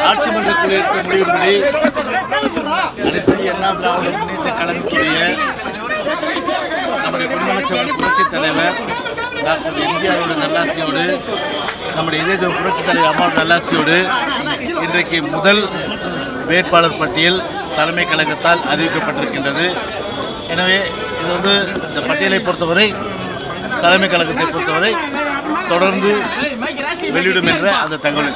ஆட்சி மன்ற குழு எடுத்த முடிவுபடி அனைத்து அண்ணா திராவிட முன்னேற்ற கழகத்துடைய நம்முடைய பொன்மனச்செம்மல் புரட்சித் தலைவர் டாக்டர் எம்ஜிஆரோட நல்லாசியோடு நம்முடைய இதய புரட்சித் தலைவர் அம்மாவோட நல்லாசியோடு இன்றைக்கு முதல் வேட்பாளர் பட்டியல் தலைமை கழகத்தால் அறிவிக்கப்பட்டிருக்கின்றது. எனவே இது வந்து இந்த பட்டியலை பொறுத்தவரை தலைமை கழகத்தை பொறுத்தவரை தொடர்ந்து வெளியிடும் என்ற அந்த தகவலை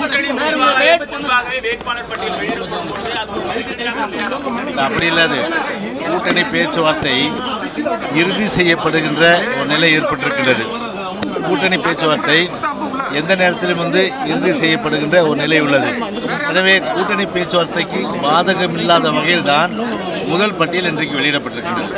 அப்படி இல்லாது கூட்டணி பேச்சுவார்த்தை இறுதி செய்யப்படுகின்ற ஒரு நிலை ஏற்பட்டிருக்கின்றது. கூட்டணி பேச்சுவார்த்தை எந்த நேரத்திலும் வந்து இறுதி செய்யப்படுகின்ற ஒரு நிலை உள்ளது. எனவே கூட்டணி பேச்சுவார்த்தைக்கு பாதகம் இல்லாத வகையில் தான் முதல் பட்டியல் இன்றைக்கு வெளியிடப்பட்டிருக்கின்றது.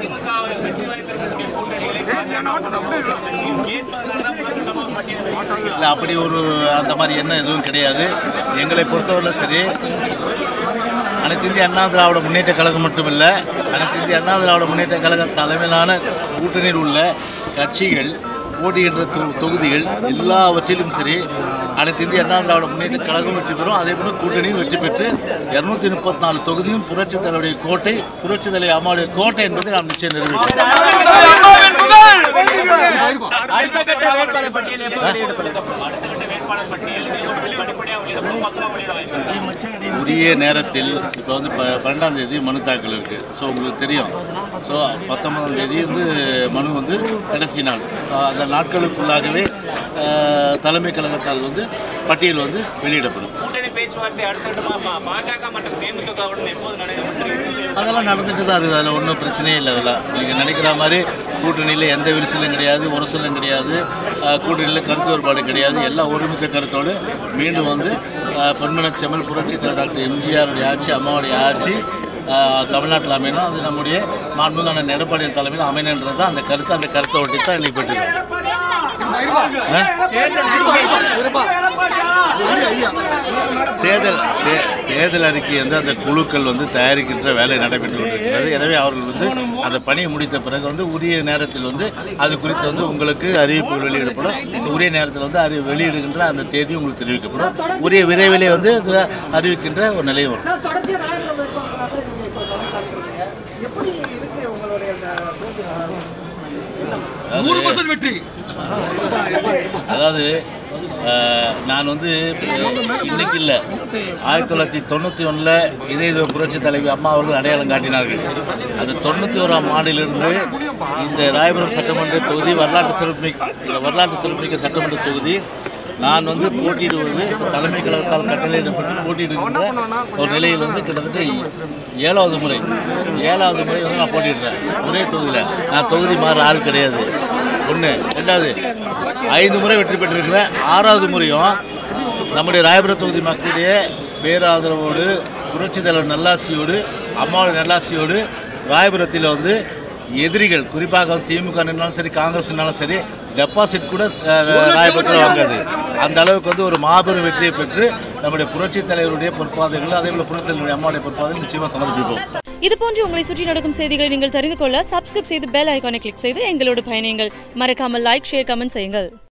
இல்லை, அப்படி ஒரு அந்த மாதிரி எண்ணம் எதுவும் கிடையாது. எங்களை பொறுத்தவரை சரி, அனைத்து இந்திய அண்ணா திராவிட முன்னேற்ற கழகம் மட்டுமில்லை, அனைத்து இந்திய அண்ணா திராவிட முன்னேற்ற கழக தலைமையிலான கூட்டணியில் உள்ள கட்சிகள் போட்டியின்ற தொகுதிகள் எல்லாவற்றிலும் சரி அனைத்து இந்திய அண்ணா திராவிட முன்னேற்ற கழகம் வெற்றி பெறும். அதே போல கூட்டணியும் வெற்றி பெற்று 234 தொகுதியும் புரட்சித் தலைவருடைய கோட்டை, புரட்சித் தலைவர் அம்மாவுடைய கோட்டை என்பதை நாம் நிச்சயம் நிறைவேற்றுவோம். உரிய நேரத்தில் இப்போ வந்து 12ஆம் தேதி மனு தாக்கல் இருக்குது. ஸோ உங்களுக்கு தெரியும். ஸோ 19ஆம் தேதி வந்து மனு வந்து கடைசி நாள். ஸோ அந்த நாட்களுக்குள்ளாகவே தலைமை கழகத்தால் வந்து பட்டியல் வந்து வெளியிடப்படும். அதெல்லாம் நடந்துட்டு தான் இருக்குது. அதில் ஒன்றும் பிரச்சனையே இல்லை. அதெல்லாம் நீங்கள் நினைக்கிற மாதிரி கூட்டணியில் எந்த விரிசலும் கிடையாது, உரசலும் கிடையாது, கூட்டணியில் கருத்து வேறுபாடு கிடையாது. எல்லாம் ஒருமித்த கருத்தோடு மீண்டும் வந்து பொன்மனச்செம்மல் புரட்சித் தலைவர் டாக்டர் எம்ஜிஆருடைய ஆட்சி, அம்மாவுடைய ஆட்சி தமிழ்நாட்டில் அமையணும். அது நம்முடைய மாண்புமிகு எடப்பாடி தலைமையில் அமையணுன்றது தான் அந்த கருத்தை ஒட்டி தான் இன்னைக்கு பெற்றிருக்கோம். தேர்தல் அறிக்கை வந்து அந்த குழுக்கள் வந்து தயாரிக்கின்ற வேலை நடைபெற்று கொண்டிருக்கிறது. எனவே அவர்கள் வந்து அந்த பணியை முடித்த பிறகு வந்து உரிய நேரத்தில் வந்து அது குறித்து வந்து உங்களுக்கு அறிவிப்புகள் வெளியிடப்படும். உரிய நேரத்தில் வந்து வெளியிடுகின்ற அந்த தேதி உங்களுக்கு தெரிவிக்கப்படும். உரிய விரைவிலே வந்து அறிவிக்கின்ற ஒரு நிலை வரும். அதாவது நான் வந்து இன்னைக்கு இல்லை, 1991 இதய புரட்சி தலைவி அம்மா அவர்கள் அடையாளம் காட்டினார்கள். அந்த 91ஆம் ஆண்டிலிருந்து இந்த ராயபுரம் சட்டமன்ற தொகுதி வரலாற்று சிறப்புமிக்க சட்டமன்ற தொகுதி நான் வந்து போட்டியிடுவது தலைமை கழகத்தால் கட்டளையிடப்பட்டு போட்டியிடுகின்ற ஒரு நிலையில் வந்து கிட்டத்தட்ட 7வது முறை வந்து நான் போட்டிடுறேன். ஒரே தொகுதியில் நான் தொகுதி மாற ஆள் கிடையாது. 1 2வது 5 முறை வெற்றி பெற்றிருக்கிறேன். 6வது முறையும் நம்முடைய ராயபுரம் தொகுதி மக்களுடைய பேராதரவோடு, புரட்சித் தலைவர் நல்லாசியோடு, அம்மாவோட நல்லாசியோடு ராயபுரத்தில் வந்து எதிரிகள் குறிப்பாக திமுகனாலும் சரி, காங்கிரஸ்னாலும் சரி, டெபாசிட் கூட ராயபுரத்தில் வாங்காது. அந்த அளவுக்கு வந்து ஒரு மாபெரும் வெற்றியை பெற்று நம்முடைய புரட்சித் தலைவருடைய பொற்பாதைகள், அதே போல புரட்சித் தலைவருடைய அம்மாவுடைய பொற்பாதைகள் நிச்சயமாக சமர்ப்பிப்போம். இது போன்று உங்களை சுற்றி நடக்கும் செய்திகளை நீங்கள் தெரிந்து கொள்ள சப்ஸ்கிரைப் செய்து பெல் ஐகானை கிளிக் செய்து எங்களோடு பயணியுங்கள். மறக்காமல் லைக், ஷேர், கமெண்ட் செய்யுங்கள்.